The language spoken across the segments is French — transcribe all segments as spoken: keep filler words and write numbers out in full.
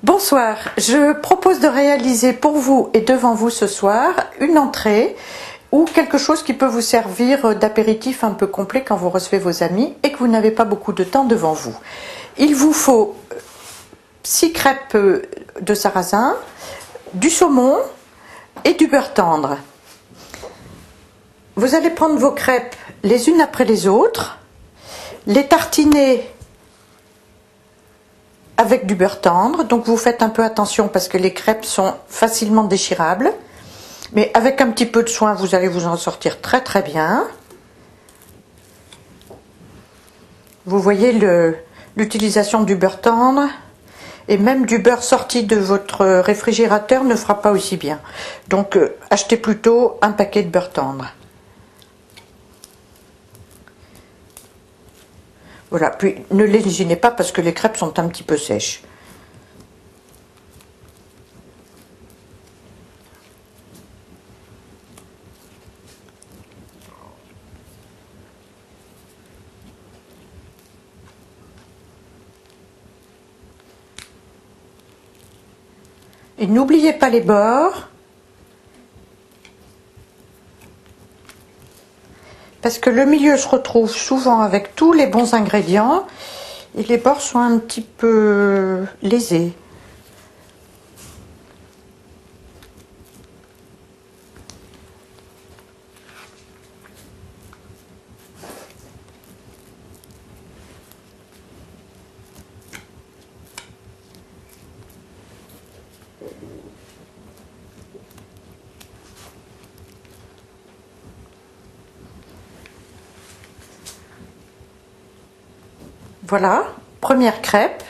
Bonsoir, je propose de réaliser pour vous et devant vous ce soir une entrée ou quelque chose qui peut vous servir d'apéritif un peu complet quand vous recevez vos amis et que vous n'avez pas beaucoup de temps devant vous. Il vous faut six crêpes de sarrasin, du saumon et du beurre tendre. Vous allez prendre vos crêpes les unes après les autres, les tartiner avec du beurre tendre, donc vous faites un peu attention parce que les crêpes sont facilement déchirables, mais avec un petit peu de soin vous allez vous en sortir très très bien. Vous voyez l'utilisation du beurre tendre, et même du beurre sorti de votre réfrigérateur ne fera pas aussi bien, donc euh, achetez plutôt un paquet de beurre tendre. Voilà, puis ne les lésinez pas parce que les crêpes sont un petit peu sèches. Et n'oubliez pas les bords, parce que le milieu se retrouve souvent avec tous les bons ingrédients et les bords sont un petit peu lésés. Voilà, première crêpe.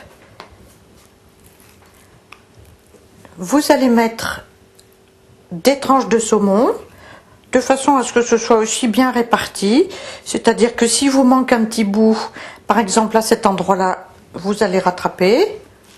Vous allez mettre des tranches de saumon de façon à ce que ce soit aussi bien réparti, c'est-à-dire que si vous manque un petit bout, par exemple à cet endroit-là, vous allez rattraper.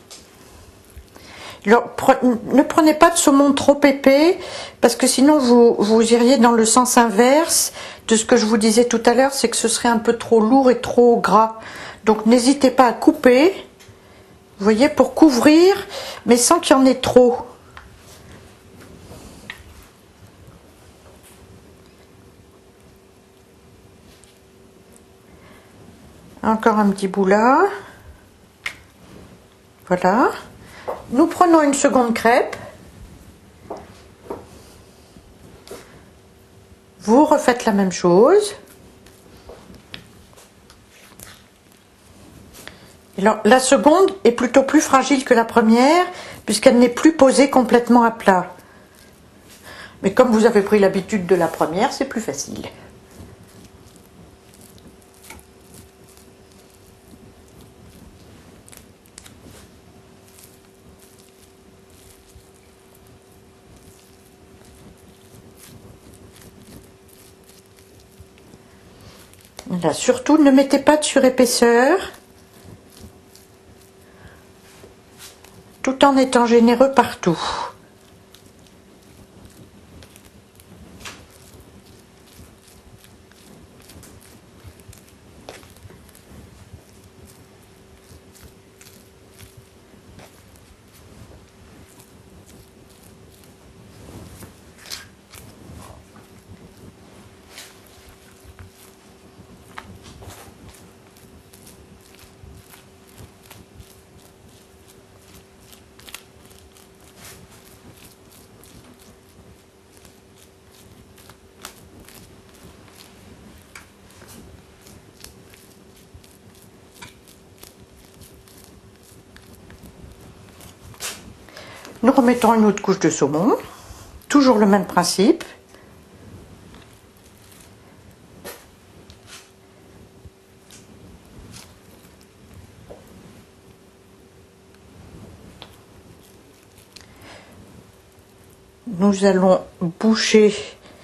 Alors, ne prenez pas de saumon trop épais parce que sinon vous, vous iriez dans le sens inverse de ce que je vous disais tout à l'heure, c'est que ce serait un peu trop lourd et trop gras. Donc n'hésitez pas à couper, vous voyez, pour couvrir, mais sans qu'il y en ait trop. Encore un petit bout là. Voilà. Nous prenons une seconde crêpe. Vous refaites la même chose. Alors, la seconde est plutôt plus fragile que la première puisqu'elle n'est plus posée complètement à plat. Mais comme vous avez pris l'habitude de la première, c'est plus facile. Là, surtout, ne mettez pas de surépaisseur, tout en étant généreux partout. Nous remettons une autre couche de saumon, toujours le même principe. Nous allons boucher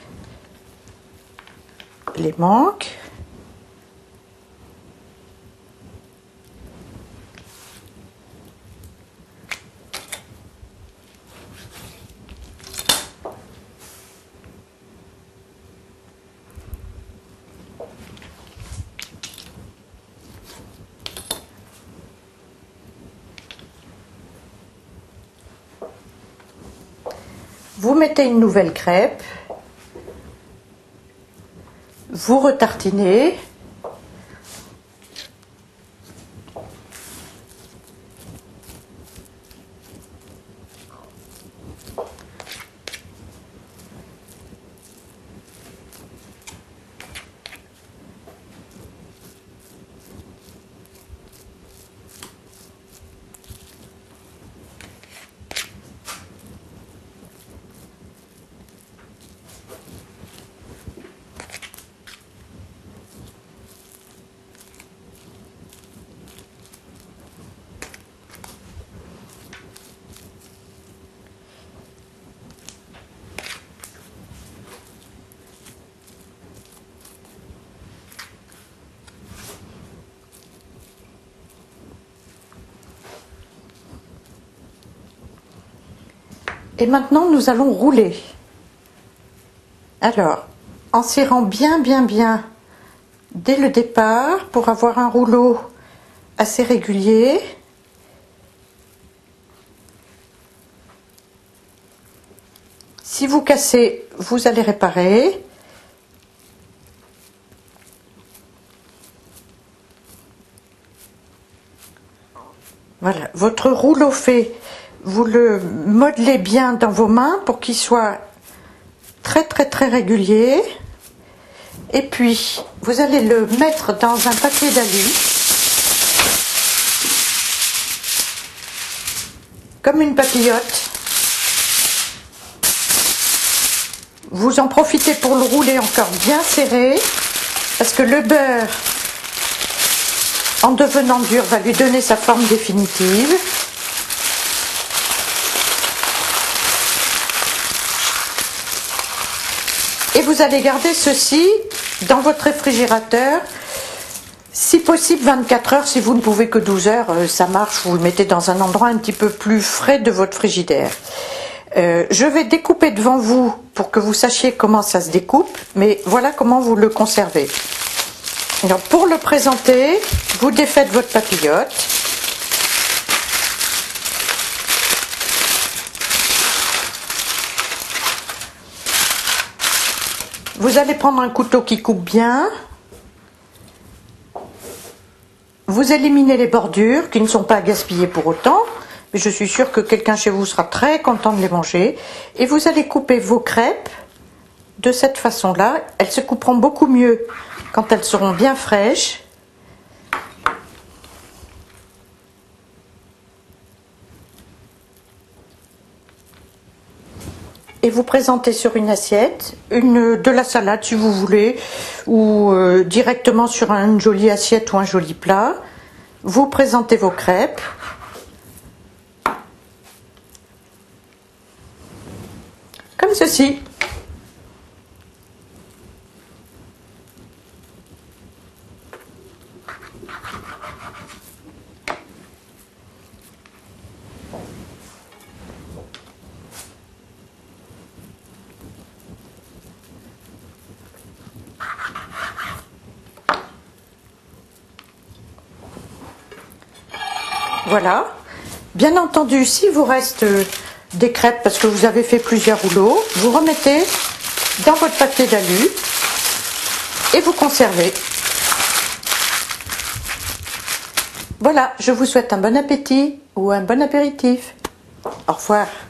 les manques. Vous mettez une nouvelle crêpe, vous retartinez. Et maintenant, nous allons rouler. Alors, en serrant bien, bien, bien dès le départ pour avoir un rouleau assez régulier. Si vous cassez, vous allez réparer. Voilà, votre rouleau fait. Vous le modelez bien dans vos mains pour qu'il soit très très très régulier. Et puis, vous allez le mettre dans un papier d'alu, comme une papillote. Vous en profitez pour le rouler encore bien serré, parce que le beurre, en devenant dur, va lui donner sa forme définitive. Et vous allez garder ceci dans votre réfrigérateur, si possible vingt-quatre heures, si vous ne pouvez que douze heures, ça marche, vous le mettez dans un endroit un petit peu plus frais de votre frigidaire. Euh, je vais découper devant vous pour que vous sachiez comment ça se découpe, mais voilà comment vous le conservez. Alors, pour le présenter, vous défaites votre papillote. Vous allez prendre un couteau qui coupe bien. Vous éliminez les bordures qui ne sont pas à gaspiller pour autant. Mais je suis sûre que quelqu'un chez vous sera très content de les manger. Et vous allez couper vos crêpes de cette façon-là. Elles se couperont beaucoup mieux quand elles seront bien fraîches. Et vous présentez sur une assiette, une, de la salade si vous voulez, ou euh, directement sur une jolie assiette ou un joli plat. Vous présentez vos crêpes. Comme ceci. Voilà. Bien entendu, s'il vous reste des crêpes parce que vous avez fait plusieurs rouleaux, vous remettez dans votre papier d'alu et vous conservez. Voilà, je vous souhaite un bon appétit ou un bon apéritif. Au revoir.